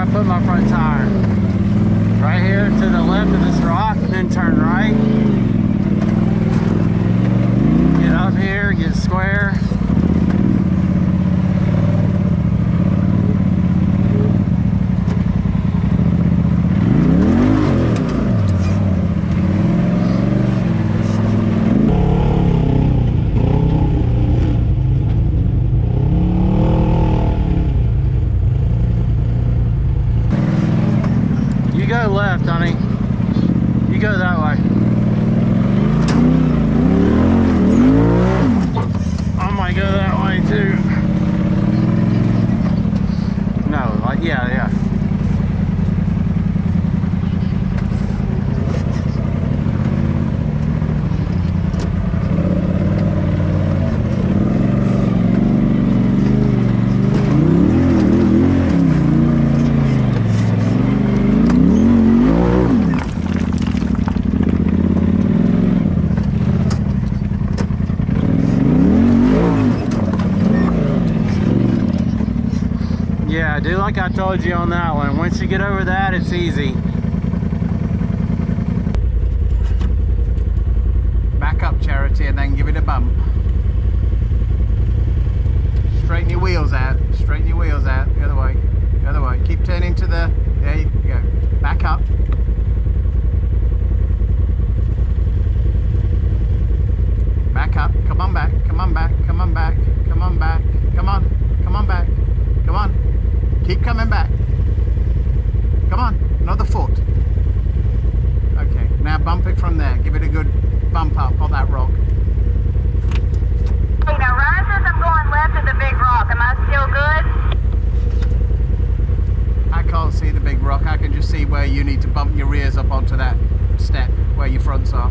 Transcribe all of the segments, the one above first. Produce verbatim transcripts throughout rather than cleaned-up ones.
put my front tire. Right here to the left of this rock, and then turn right. Get up here, get square. Go left, honey. You go that way. I might go that way too. No, like, yeah, yeah. Yeah, do like I told you on that one. Once you get over that, it's easy. Back up, Charity, and then give it a bump. Straighten your wheels out. Straighten your wheels out. The other way. The other way. Keep turning to the... There you go. Back up. Back up. Come on back. Come on back. Come on back. Come on back. Come on. Come on back. Come on. Keep coming back. Come on, another foot. Okay, now bump it from there. Give it a good bump up on that rock. Hey, now Ryan says I'm going left of the big rock. Am I still good? I can't see the big rock. I can just see where you need to bump your rears up onto that step where your fronts are.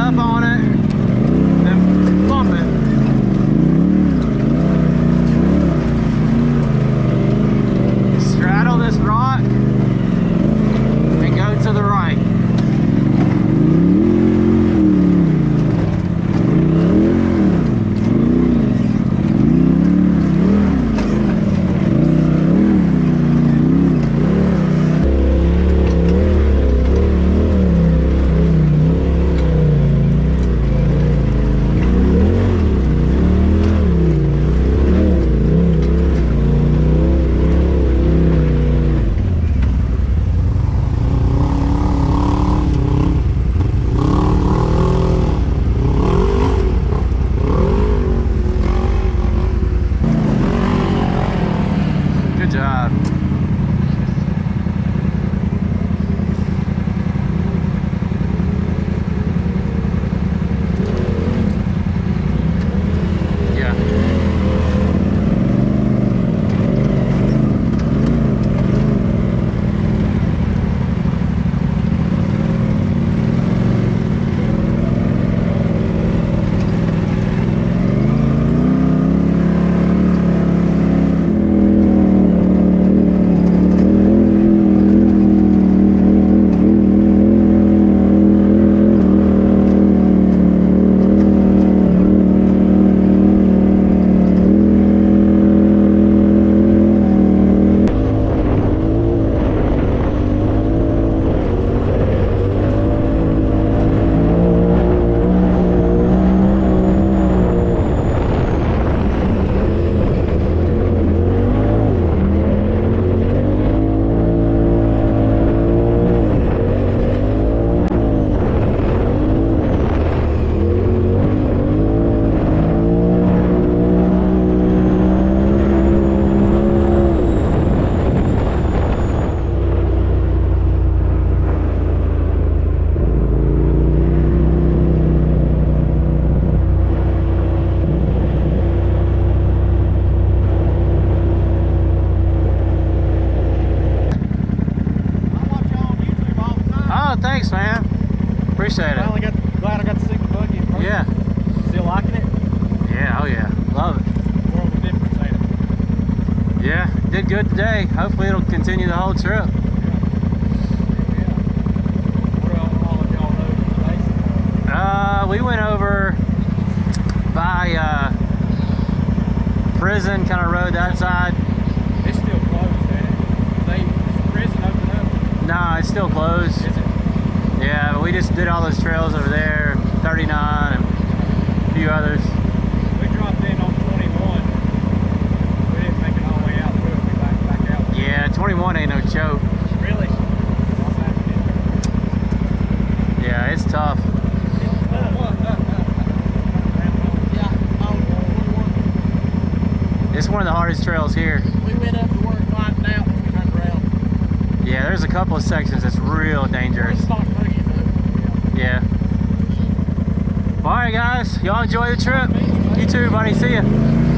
up on it, then bump it. Straddle this rock and go to the right. Good job. Yeah. Thanks, man. Appreciate it. Finally got, glad I got to see the buggy in person. Yeah. Still liking it? Yeah, oh yeah. Love it. World of difference, ain't it? Yeah, did good today. Hopefully it'll continue the whole trip. Yeah. Yeah. Where all, all of y'all rode today? Uh, we went over by uh, prison, kind of rode that side. It's still closed, ain't it? They, is the prison open up? Nah, it's still closed. Is it? Yeah, but we just did all those trails over there, thirty-nine and a few others. We dropped in on twenty-one. We didn't make it all the way out through it. We backed back out. Yeah, twenty-one ain't no joke. Really? Yeah, it's tough. It's one of the hardest trails here. We went up to work, climbed out, and we turned around. Yeah, there's a couple of sections that's real dangerous. Yeah. All right, guys. Y'all enjoy the trip. You too, buddy. See ya.